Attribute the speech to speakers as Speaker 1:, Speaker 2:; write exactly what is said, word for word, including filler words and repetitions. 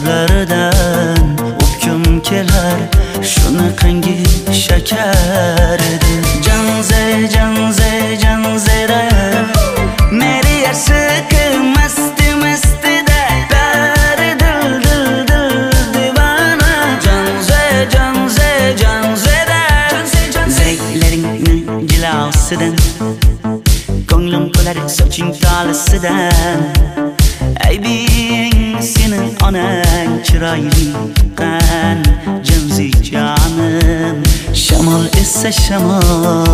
Speaker 1: ko'zlaridan o'pkim kelar, shunaqangi shakar edi. Janze janze janzera meri yarsiqi masti mastida bari dil dil dil divana. Janze janze janzera zeylaringni jilosidan ko'nglim qolar soching tolisidan. Aybing senin onang chiroyli qan janzi jonim. Shamol esa shamol